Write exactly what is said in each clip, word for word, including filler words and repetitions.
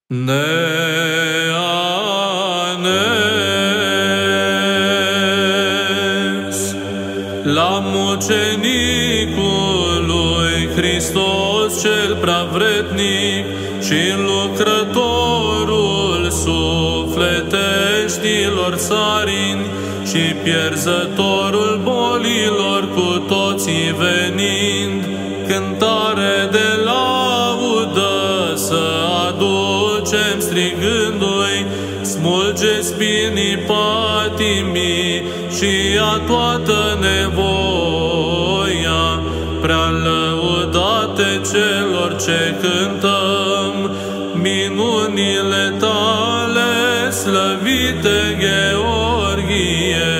Neanes la mucenicul lui Hristos cel preavrednic și lucrătorul sufleteștilor țarini și pierzătorul bolilor cu toții venind, cântare de laudă să aducem strigându-i, smulge spinii patimii și a toată nevoia, prea lăudate celor ce cântăm minunile tale, slăvite Gheorghie.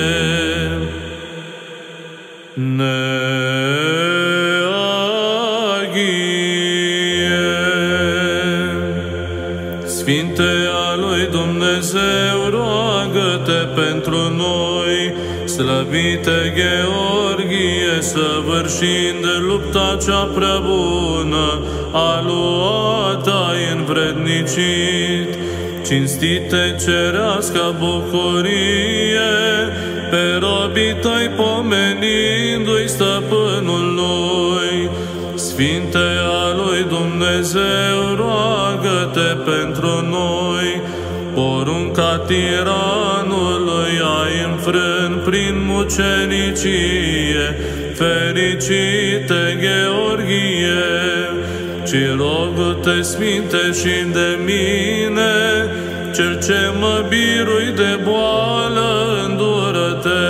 Sfinte a lui Dumnezeu, roagă-te pentru noi, slăvite Gheorghie, săvârșind lupta cea prea bună, a luat-ai învrednicit, cinstite cerească bucurie, pe robii tăi pomenindu-i stăpânul lui. Sfinte a lui Dumnezeu, roagă-te pentru noi, porunca tiranului ai înfrânt prin mucenicie, fericite Gheorghie, ci rogu-te, Sfinte, și de mine, cel ce mă birui de boală, îndură-te.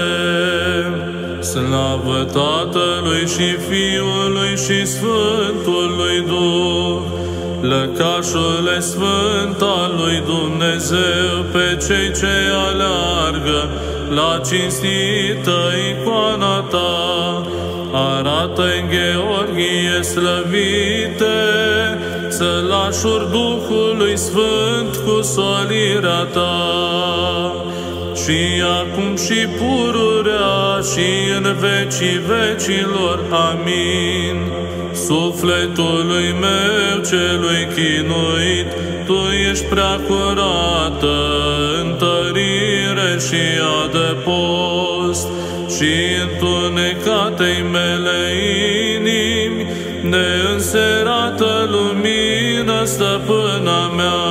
Slavă Tatălui și Fiului și Sfântului Duh, lăcașule sfânt al lui Dumnezeu, pe cei ce aleargă la cinstită icoana ta. Arată-i Gheorghie slăvite, sălașuri Duhului Sfânt cu solirea ta, și acum și pururea și în vecii vecilor. Amin. Sufletului meu celui chinuit, tu ești prea curată, întărire și adăpost, și întunecatei mele inimi, neînserată lumină, stăpâna mea.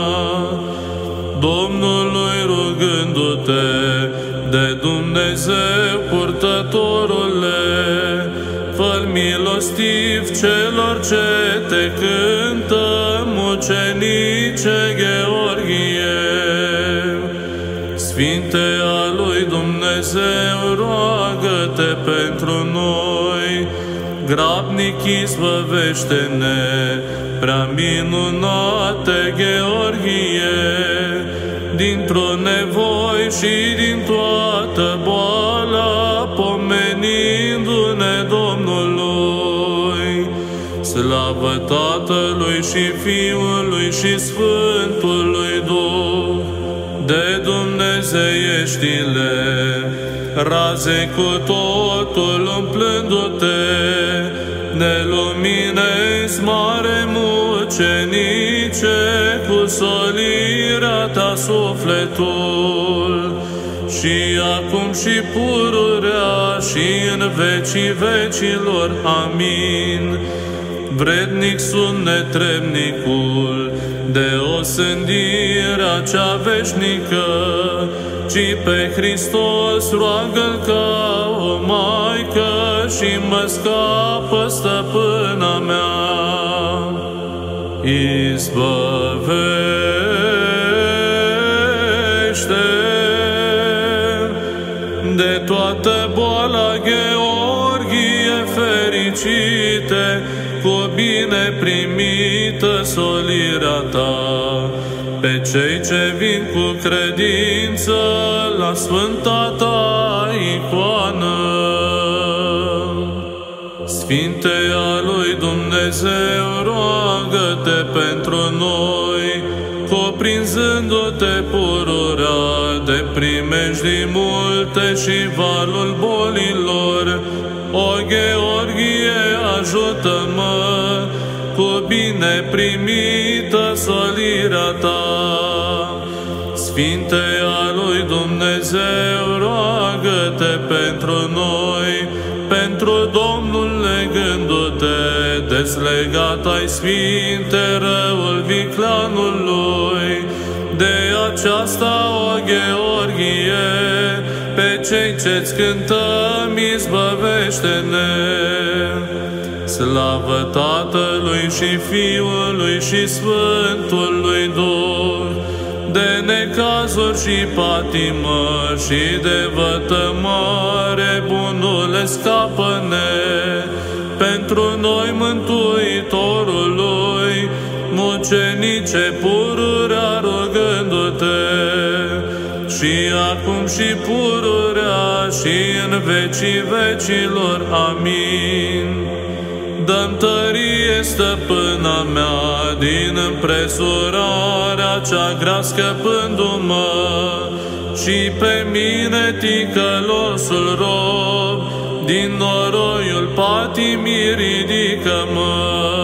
Domnului rugându-te, de Dumnezeu purtătorule, fă-l milostiv celor ce te cântă, mucenice Gheorghie. Sfinte a lui Dumnezeu, roagă-te pentru noi, grabnic izbăvește-ne, prea minunate Gheorghie, dintr-o nevoi și din toată boala, pomenindu-ne Domnului. Slavă Tatălui și Fiului și Sfântului Duh, de Dumnezeieștile, raze cu totul umplându-te, ne luminezi, mare mucenice, cu solirea ta sufletul, și acum și pururea și în vecii vecilor. Amin. Vrednic sunt netrebnicul de osândirea cea veșnică, ci pe Hristos roagă-L ca o maică și mă scapă, stăpâna mea. Izbăvește de toată boala Gheorghie, fericite, cu bine primită solirea ta, pe cei ce vin cu credință la sfânta ta icoană. Sfinte a lui Dumnezeu, roagă-te pentru noi, cuprinzându-te pururea de primejdii multe și valul bolilor. O Gheorghie, ajută-mă, cu bine primită solirea ta. Sfinte a lui Dumnezeu, roagă-te pentru noi, pentru Domnul legându-te, deslegat ai Sfinte răul vicleanului. De aceasta, o Gheorghie, pe cei ce-ți cântăm, izbăvește-ne. Slavă Tatălui și Fiului și Sfântului Duh, de necazuri și patimă și de vătămare, bunule, scapă-ne. Pentru noi, Mântuitorului, mucenice pururea, rugându-te, și acum și pururea și în vecii vecilor. Amin. Dă-mi tărie, stăpâna mea, din împresurarea cea grea scăpându-mă, și pe mine, ticălosul rob, din noroiul patimii ridică-mă.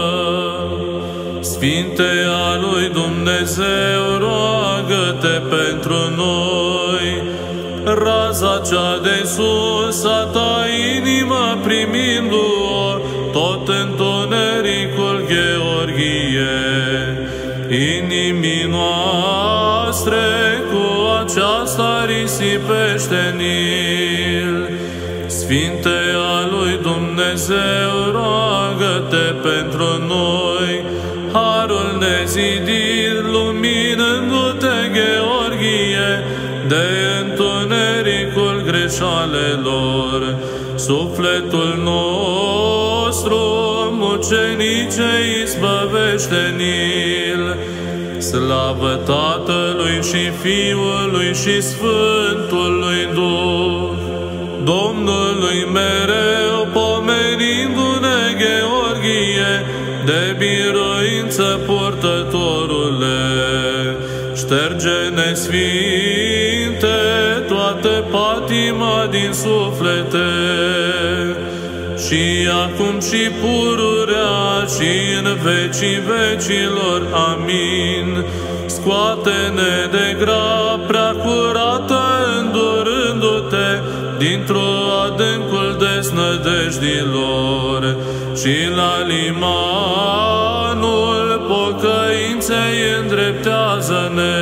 Sfinte a lui Dumnezeu, roagă-te pentru noi. Raza cea de sus a ta inimă primindu-o, tot întunericul Gheorghie, inimii noastre cu aceasta risipește-n-il. Sfinte a lui Dumnezeu, roagă-te pentru noi. Harul nezidit, luminându-te, Gheorghie, de întunericul greșalelor, sufletul nostru, mucenice, izbăvește-n-il. Slavă Tatălui și Fiului și Sfântului Duh, Domnului mereu, pomenindu-ne, Gheorghie, de biruință purtătorule. Șterge-ne, Sfinte, toată patima din suflete, și acum și pururea și în vecii vecilor. Amin. Scoate-ne de grab prea curată, îndurându-te dintr-o adâncul desnădejdilor, și la limanul pocăinței îndreptează-ne.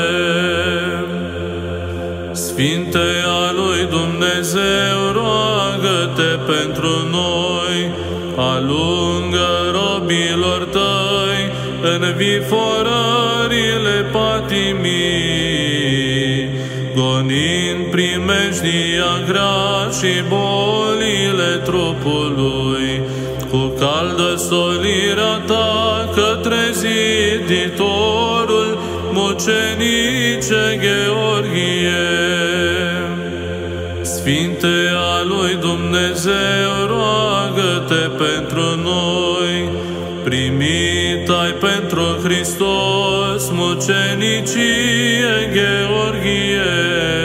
Sfinte a lui Dumnezeu, roagă-te pentru noi. Alungă robilor tăi înviforările patimii, gonind primejdia grea și bolile trupului, cu caldă solirea ta către ziditorul, mucenice Gheorghie. Sfinte a lui Dumnezeu, roagă-te pentru noi. Primit ai pentru Hristos mucenicie, Gheorghie,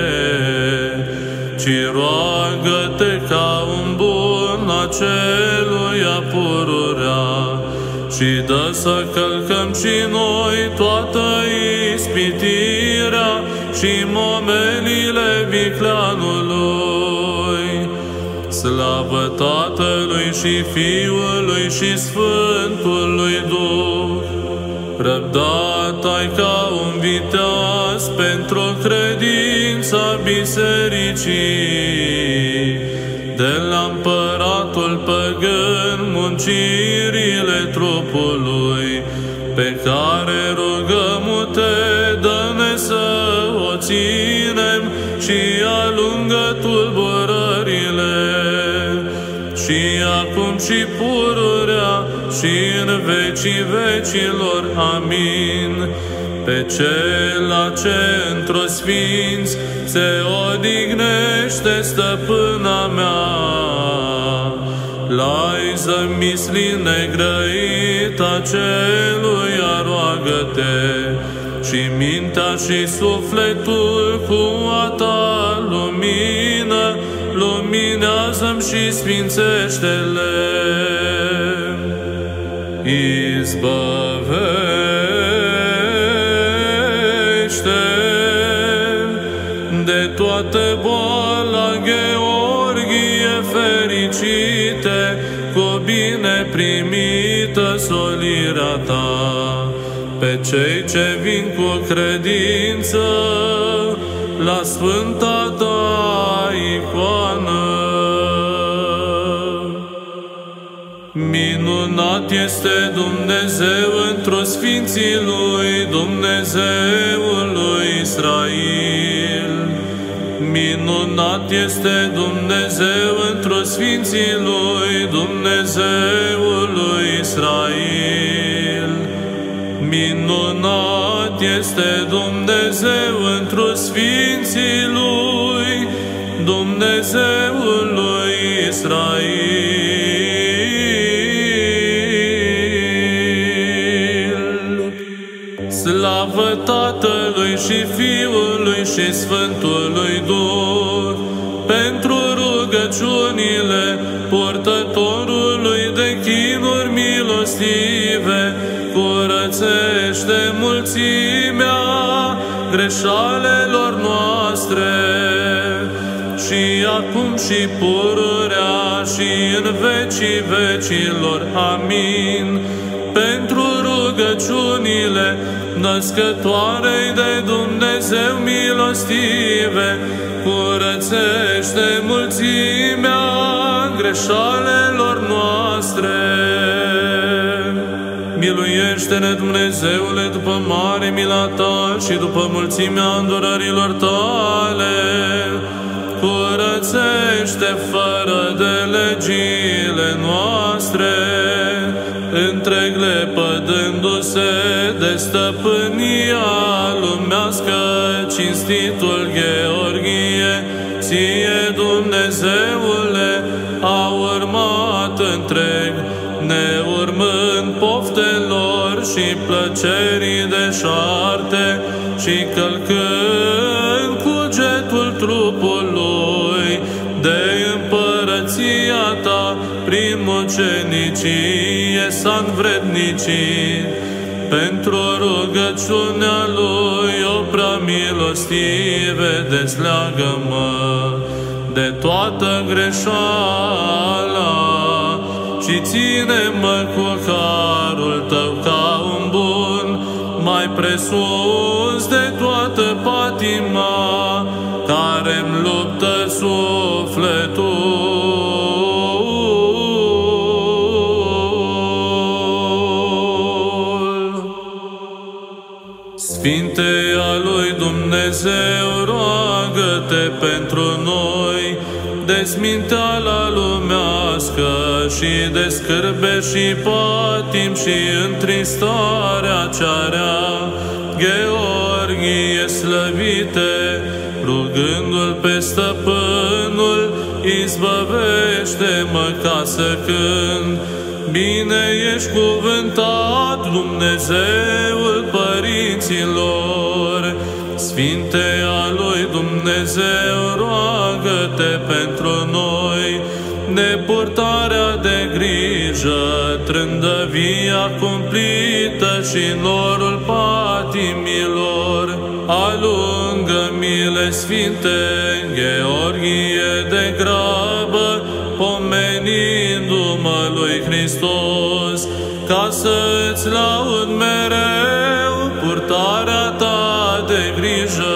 ci roagă-te ca un bun aceluia pururea, și dă să călcăm și noi toată ispitirea și momelile vicleanului. Slavă Tatălui și Fiului și Sfântului Duh, răbdat ai ca un viteaz pentru credința bisericii, de la împăratul păgân muncirile trupului, pe care rugăm-te, dă-ne să o ținem și alungă tulburările, și acum și pururea și în vecii vecilor. Amin. Pe cela ce într-o sfinți se odihnește, stăpâna mea, l-ai zămislit negrăit aceluia, roagă-te, și mintea și sufletul cu a ta lumină, luminează-mi și sfințește-le. izbăvește de toată boala, Gheorghie fericite, cu bine primită solirea ta, pe cei ce vin cu credință la sfânta ta icoană. Minunat este Dumnezeu într-o sfinții Lui, Dumnezeul lui Israel. Minunat este Dumnezeu într-o sfinții Lui, Dumnezeul lui Israel. Minunat este Dumnezeu într-o sfinții Lui, Dumnezeul lui Israel. Slavă Tatălui și Fiului și Sfântului Duh, pentru rugăciunile purtătorului de chinuri milostive, curățește mulțimea greșalelor noastre, și acum și pururea și în vecii vecilor. Amin. Pentru rugăciunile născătoarei de Dumnezeu milostive, curățește mulțimea greșalelor noastre. Miluiește-ne, Dumnezeule, după mare mila ta și după mulțimea îndurărilor tale. Curățește fără de legile noastre, întreg lepădându-se de stăpânia lumească, cinstitul Gheorghie, ție, Dumnezeule, a urmat întreg, neurmând poftelor și plăcerii deșarte și călcând cugetul trupului de împărăția ta, prin mucenicie s-a învrednicit. Pentru rugăciunea lui o prea milostive, desleagă-mă de toată greșeala și ține-mă cu harul tău ca un bun, mai presus de toată patima care-mi luptă sufletul. Sfinteia lui Dumnezeu, roagă-te pentru noi, de sminteala lumească și de scârbe și patim și întristarea cea rea. Gheorghie slăvite, rugându-l pe stăpânul, izbăvește-mă ca să cânt. Bine ești cuvântat, Dumnezeul părinților, Sfinteia lui Dumnezeu, roagă-te pentru noi, nepurtarea de grijă, trândăvia cumplită și norul patimilor. Alungă mile sfinte, Gheorghie, de grabă, pomenindu-mă lui Hristos, ca să-ți laud mereu purtarea ta de grijă.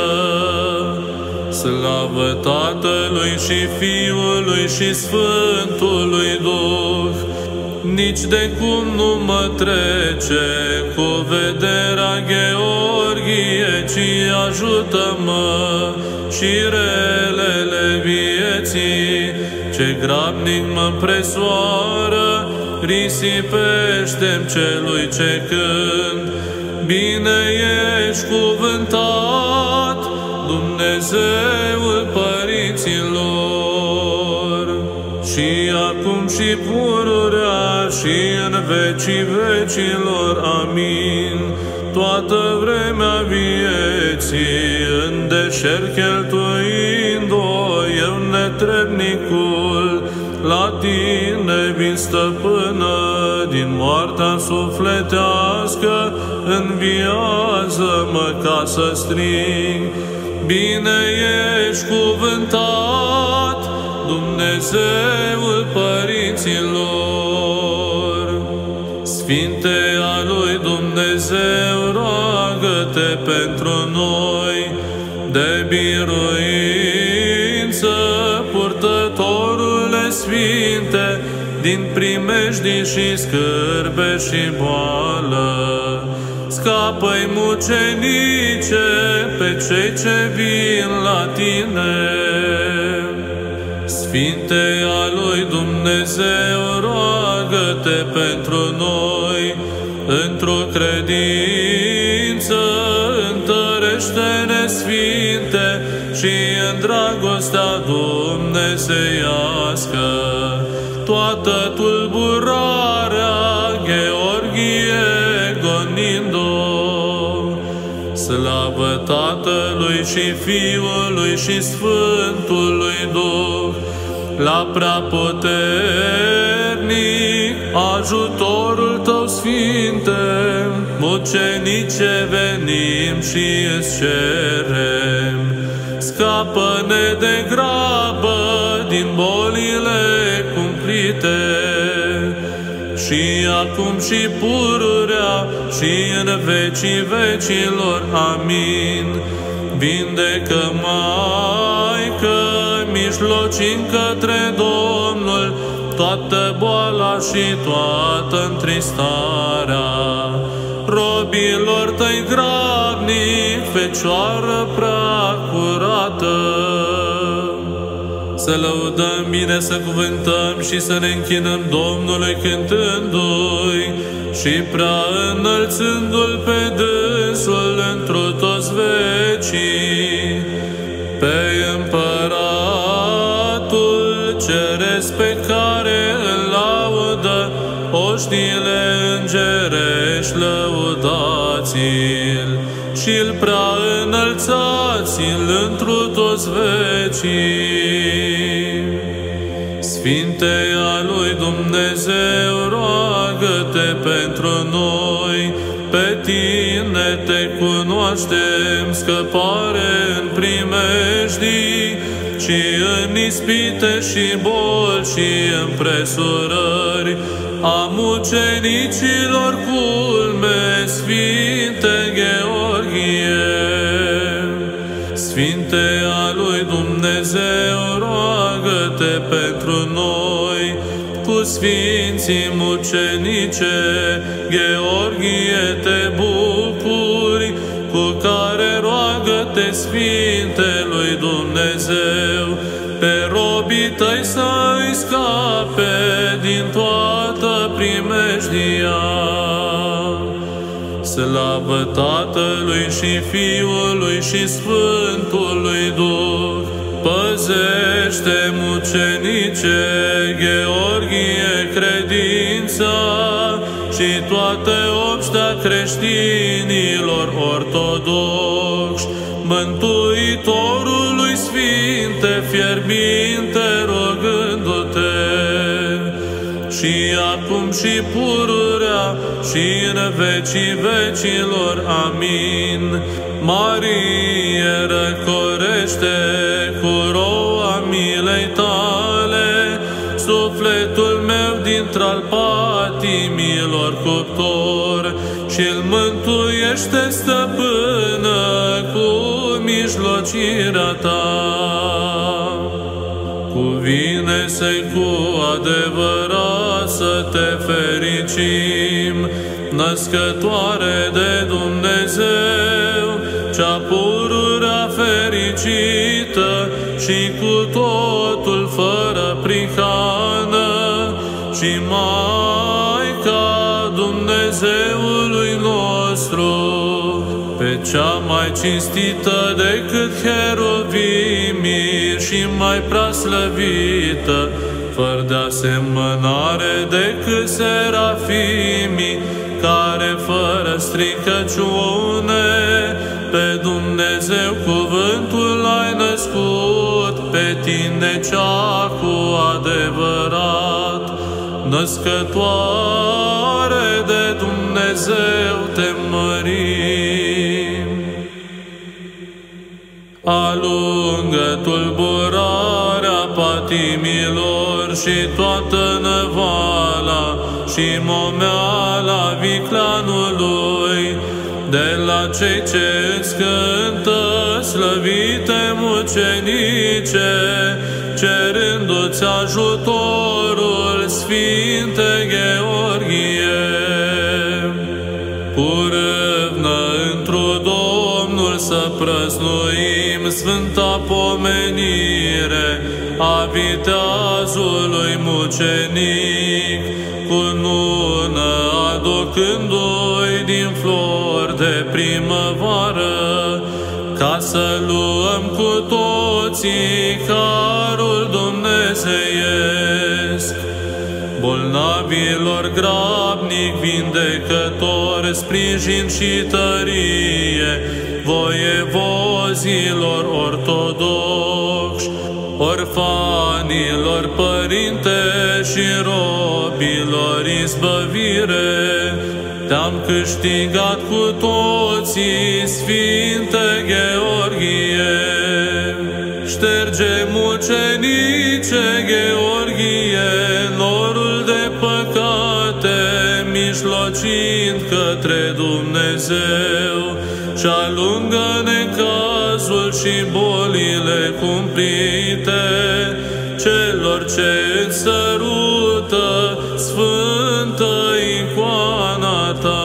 Slavă Tatălui și Fiului și Sfântului Duh, nici de cum nu mă trece cu vederea, Gheorghie, ci ajută-mă și relele vieții, ce grabnic mă presoară, risipește-mi celui ce cânt. Bine ești cuvântat, Dumnezeul părinților, și acum și pururea și în vecii vecilor. Amin. Toată vremea vieții, în deșert cheltuind-o, eu netrebnicul, la tine vin, stăpână, din moartea sufletească, înviază-mă ca să strig. Bine ești cuvântat, Dumnezeul părinților. Sfinte a lui Dumnezeu, roagă-te pentru noi, de biruință, purtătorule sfinte, din primejdii și scârbe și boală. Scapă-i mucenice pe cei ce vin la tine. Sfinte a lui Dumnezeu, roagă-te pentru noi, într-o credință, întărește-ne, Sfinte, și în dragostea dumnezeiască. Toată tulburarea, Gheorghe, gonind-o. Slavă Tatălui și Fiului și Sfântului Duh, la preaputernic, ajutorul tău, Sfinte, mucenice venim și îți cerem. Scapă-ne de grabă din bolile cumplite, și acum și pururea și în vecii vecilor. Amin. Vindecă, Maică, mijlocim către Domnul toată boala și toată întristarea robilor tăi grabnic, Fecioară prea curată. Să lăudăm bine, să cuvântăm și să ne închinăm Domnului cântându-i și prea înălțându-L pe dânsul întru toți vecii, pe Împăratul Ceresc pe care îl laudă oștile îngerești, lăudați-l și-l prea înălțați-l întru toți vecii. Sfinte a lui Dumnezeu, roagă-te pentru noi, pe tine te cunoaștem, scăpare în primejdii, și în ispite și boli și împresurări a mucenicilor culme, Sfinte Gheorghe. Sfinte a lui Dumnezeu, roagă-te pentru noi, cu sfinții mucenice, Gheorghe, te bucuri, cu care roagă-te, Sfinte lui Dumnezeu, pe robii tăi să-i scape din toată primejdia. Slavă Tatălui și Fiului și Sfântului Duh, păzește, mucenice, Gheorghe, credința și toate obștea creștinilor ortodoxi, Mântuitorului, Sfinte, fierbinte rogându-te, și acum și pururea și în vecii vecilor. Amin. Marie, răcorește cu roa milei tale sufletul meu dintre-al patimilor cuptor, și-l mântuiește, stăpână, cu mijlocirea ta. Cuvine să-i cu adevărat să te fericim, născătoare de Dumnezeu, cea pururea fericită și cu totul fără prihană, și Maica Dumnezeului nostru, pe cea mai cinstită decât cheruvimii și mai preaslăvită, fără de asemănare decât serafimii, care fără stricăciune pe Dumnezeu cuvântul ai născut, pe tine vindecea cu adevărat, născătoare de Dumnezeu te mărim. Alungă tulburarea patimilor și toată năvala și momeala viclanului, de la cei ce îți cântă slăvite mucenice, cerându-ți ajutorul, Sfinte Gheorghie. Cu râvnă întru Domnul să prăznuim sfânta pomenire a viteazului mucenic, cu nună aducându-i din flori de primăvară, ca să luăm cu toții harul dumnezeiesc. Bolnavilor grabnic vindecător, sprijin și tărie, voievozilor ortodoxi, orfanilor părinte și robilor izbăvire, te-am câștigat cu toții, Sfinte Gheorghie. Șterge mucenice Gheorghie norul de păcate, mijlocind către Dumnezeu, și alungă necazul și bolile cumplite celor ce îți sărută sfântă icoana ta.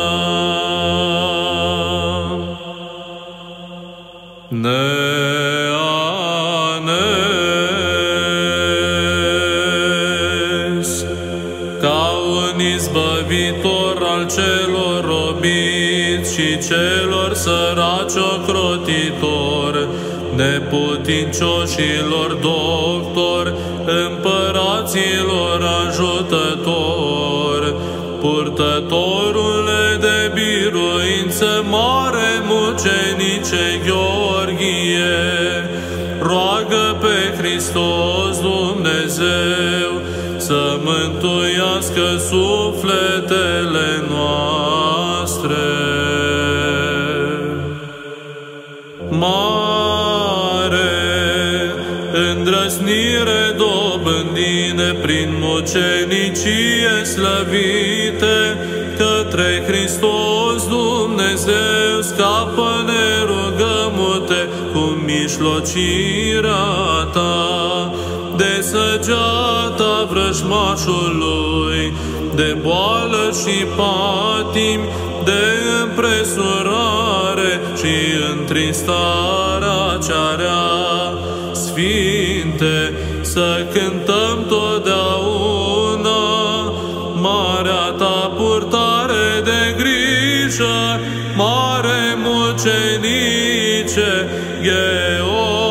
Neanes, ca un izbăvitor al celor robiți și celor săraci ocrotitor, neputincioșilor doctor, împăraților ajutător, purtătorule de biruință, mare mucenice Gheorghie, roagă pe Hristos Dumnezeu să mântuiască sufletele noastre. Mare îndrăznire dobândine prin mucenicie slăvite, către Hristos Dumnezeu scapă-ne, rugăm-te, cu mijlocirea ta, de săgeata vrăjmașului, de boală și patimi, de împresurare și întristarea cea rea. Sfinte, să cântăm totdeauna marea ta purtare de grijă, mare mucenice Gheorghie.